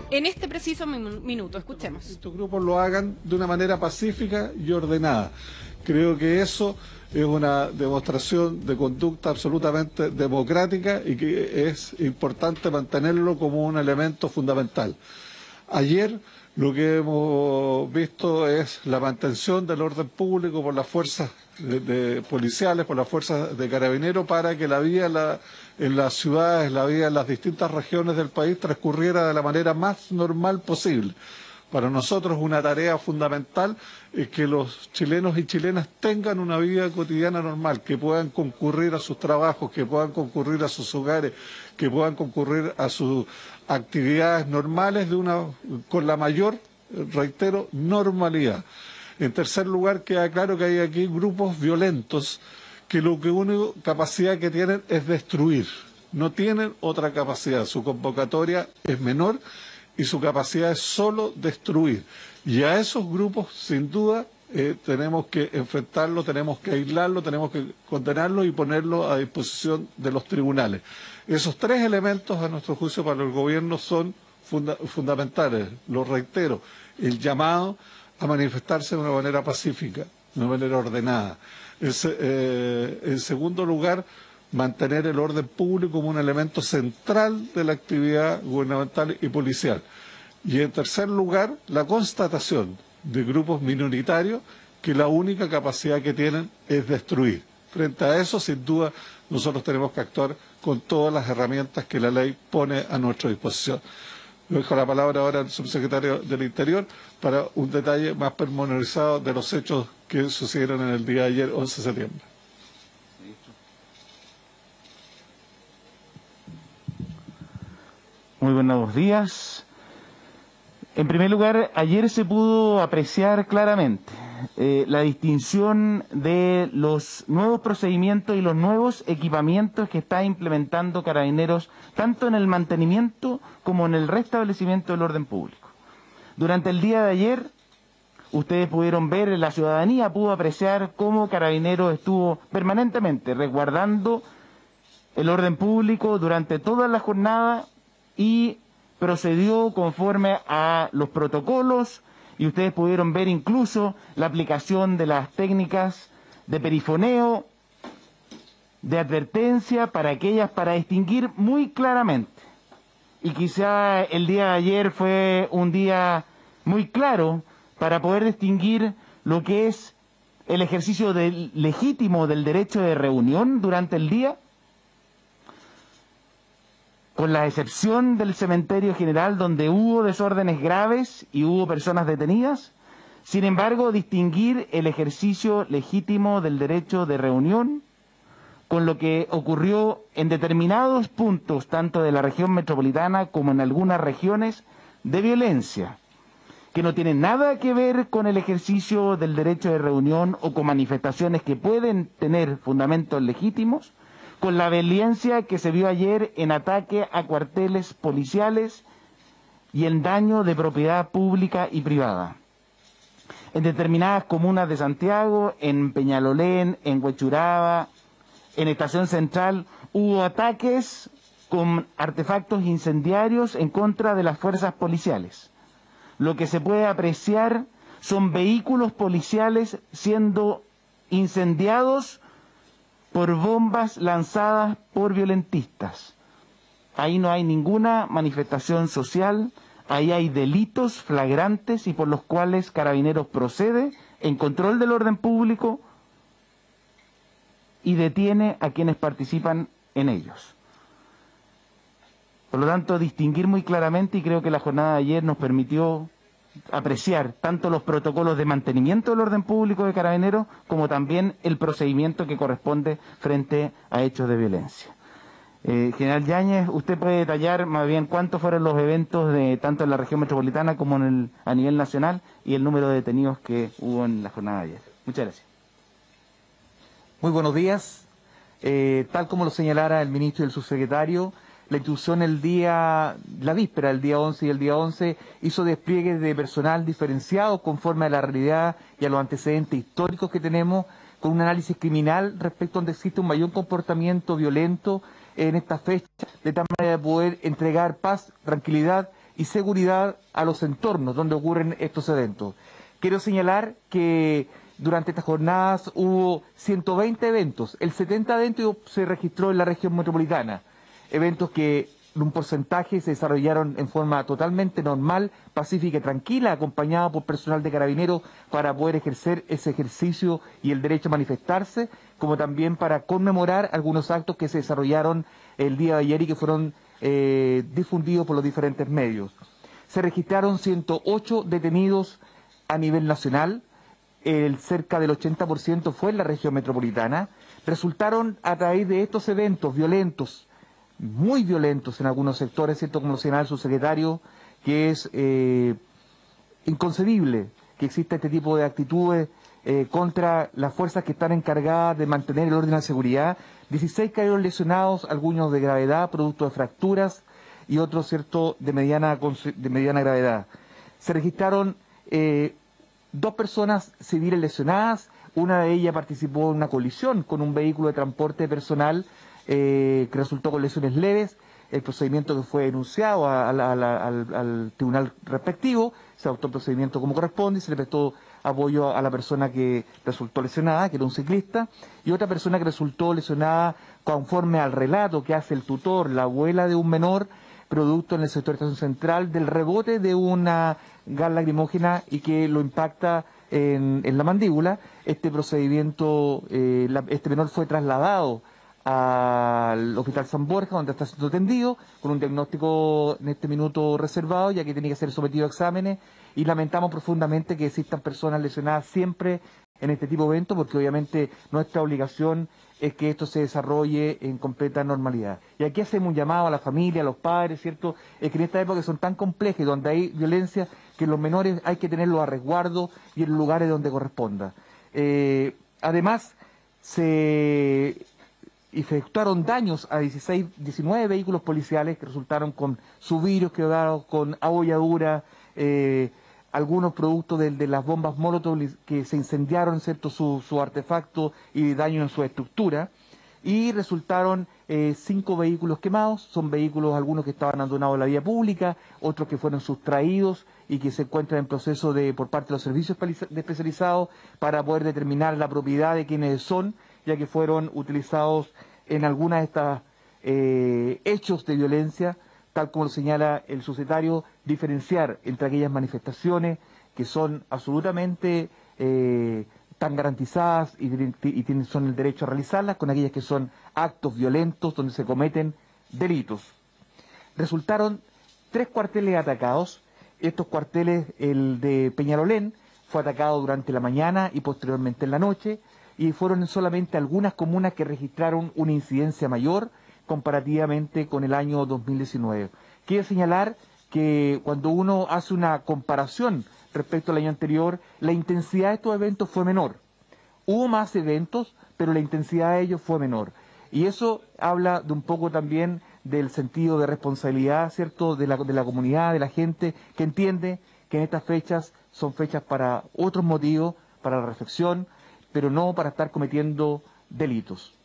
en este preciso minuto. Escuchemos. Estos grupos lo hagan de una manera pacífica y ordenada. Creo que eso es una demostración de conducta absolutamente democrática y que es importante mantenerlo como un elemento fundamental. Ayer lo que hemos visto es la mantención del orden público por las fuerzas policiales, por las fuerzas de carabineros, para que la vida en las ciudades, la vida en las distintas regiones del país transcurriera de la manera más normal posible. Para nosotros una tarea fundamental es que los chilenos y chilenas tengan una vida cotidiana normal, que puedan concurrir a sus trabajos, que puedan concurrir a sus hogares, que puedan concurrir a sus actividades normales con la mayor, reitero, normalidad. En tercer lugar, queda claro que hay aquí grupos violentos que lo que única capacidad que tienen es destruir. No tienen otra capacidad, su convocatoria es menor y su capacidad es solo destruir. Y a esos grupos, sin duda, tenemos que enfrentarlo, tenemos que aislarlo, tenemos que condenarlo y ponerlo a disposición de los tribunales. Esos tres elementos, a nuestro juicio, para el gobierno son fundamentales. Lo reitero, el llamado a manifestarse de una manera pacífica, de una manera ordenada. En segundo lugar, mantener el orden público como un elemento central de la actividad gubernamental y policial. Y en tercer lugar, la constatación de grupos minoritarios que la única capacidad que tienen es destruir. Frente a eso, sin duda, nosotros tenemos que actuar con todas las herramientas que la ley pone a nuestra disposición. Le dejo la palabra ahora al subsecretario del Interior para un detalle más pormenorizado de los hechos que sucedieron en el día de ayer, 11 de septiembre. Muy buenos días. En primer lugar, ayer se pudo apreciar claramente la distinción de los nuevos procedimientos y los nuevos equipamientos que está implementando Carabineros, tanto en el mantenimiento como en el restablecimiento del orden público. Durante el día de ayer, ustedes pudieron ver, la ciudadanía pudo apreciar cómo Carabineros estuvo permanentemente resguardando el orden público durante toda la jornada y procedió conforme a los protocolos, y ustedes pudieron ver incluso la aplicación de las técnicas de perifoneo, de advertencia para distinguir muy claramente. Y quizá el día de ayer fue un día muy claro para poder distinguir lo que es el ejercicio legítimo del derecho de reunión durante el día, con la excepción del cementerio general, donde hubo desórdenes graves y hubo personas detenidas. Sin embargo, distinguir el ejercicio legítimo del derecho de reunión con lo que ocurrió en determinados puntos, tanto de la región metropolitana como en algunas regiones, de violencia, que no tienen nada que ver con el ejercicio del derecho de reunión o con manifestaciones que pueden tener fundamentos legítimos, con la violencia que se vio ayer en ataque a cuarteles policiales y en daño de propiedad pública y privada. En determinadas comunas de Santiago, en Peñalolén, en Huechuraba, en Estación Central, hubo ataques con artefactos incendiarios en contra de las fuerzas policiales. Lo que se puede apreciar son vehículos policiales siendo incendiados por bombas lanzadas por violentistas. Ahí no hay ninguna manifestación social, ahí hay delitos flagrantes y por los cuales Carabineros procede en control del orden público y detiene a quienes participan en ellos. Por lo tanto, distinguir muy claramente, y creo que la jornada de ayer nos permitió apreciar tanto los protocolos de mantenimiento del orden público de Carabineros como también el procedimiento que corresponde frente a hechos de violencia. General Yáñez, usted puede detallar más bien cuántos fueron los eventos tanto en la región metropolitana como a nivel nacional y el número de detenidos que hubo en la jornada de ayer. Muchas gracias. Muy buenos días. Tal como lo señalara el ministro y el subsecretario, la institución la víspera del día 11 y el día 11 hizo despliegues de personal diferenciado conforme a la realidad y a los antecedentes históricos que tenemos, con un análisis criminal respecto a donde existe un mayor comportamiento violento en esta fecha, de tal manera de poder entregar paz, tranquilidad y seguridad a los entornos donde ocurren estos eventos. Quiero señalar que durante estas jornadas hubo 120 eventos, el 70% se registró en la región metropolitana, eventos que en un porcentaje se desarrollaron en forma totalmente normal, pacífica y tranquila, acompañada por personal de carabineros para poder ejercer ese ejercicio y el derecho a manifestarse, como también para conmemorar algunos actos que se desarrollaron el día de ayer y que fueron difundidos por los diferentes medios. Se registraron 108 detenidos a nivel nacional, cerca del 80% fue en la región metropolitana. Resultaron a través de estos eventos violentos, muy violentos en algunos sectores, ¿cierto? Como lo señala el subsecretario, que es inconcebible que exista este tipo de actitudes contra las fuerzas que están encargadas de mantener el orden y la seguridad. 16 cayeron lesionados, algunos de gravedad, producto de fracturas, y otros, ¿cierto?, de mediana gravedad. Se registraron 2 personas civiles lesionadas, una de ellas participó en una colisión con un vehículo de transporte personal que resultó con lesiones leves. El procedimiento que fue denunciado al tribunal respectivo, se adoptó el procedimiento como corresponde y se le prestó apoyo a la persona que resultó lesionada, que era un ciclista, y otra persona que resultó lesionada conforme al relato que hace el tutor, la abuela de un menor, producto en el sector de Estación Central del rebote de una gas lacrimógena y que lo impacta en la mandíbula. Este procedimiento, este menor fue trasladado al Hospital San Borja, donde está siendo atendido, con un diagnóstico en este minuto reservado, ya que tiene que ser sometido a exámenes, y lamentamos profundamente que existan personas lesionadas siempre en este tipo de eventos, porque obviamente nuestra obligación es que esto se desarrolle en completa normalidad. Y aquí hacemos un llamado a la familia, a los padres, ¿cierto? Es que en esta época son tan complejas y donde hay violencia, que los menores hay que tenerlos a resguardo y en lugares donde corresponda. Además, se efectuaron daños a 19 vehículos policiales que resultaron con subirios quebrados, con abolladuras, algunos productos de las bombas Molotov que se incendiaron, ¿cierto?, su artefacto y daño en su estructura, y resultaron 5 vehículos quemados. Son vehículos, algunos que estaban abandonados en la vía pública, otros que fueron sustraídos y que se encuentran en proceso por parte de los servicios especializados para poder determinar la propiedad de quienes son, ya que fueron utilizados en algunas de estas hechos de violencia, tal como lo señala el subsecretario, diferenciar entre aquellas manifestaciones que son absolutamente tan garantizadas y son el derecho a realizarlas, con aquellas que son actos violentos donde se cometen delitos. Resultaron 3 cuarteles atacados. Estos cuarteles, el de Peñalolén, fue atacado durante la mañana y posteriormente en la noche, y fueron solamente algunas comunas que registraron una incidencia mayor comparativamente con el año 2019. Quiero señalar que cuando uno hace una comparación respecto al año anterior, la intensidad de estos eventos fue menor. Hubo más eventos, pero la intensidad de ellos fue menor. Y eso habla de un poco también del sentido de responsabilidad, ¿cierto?, de la comunidad, de la gente, que entiende que en estas fechas son fechas para otros motivos, para la reflexión, pero no para estar cometiendo delitos.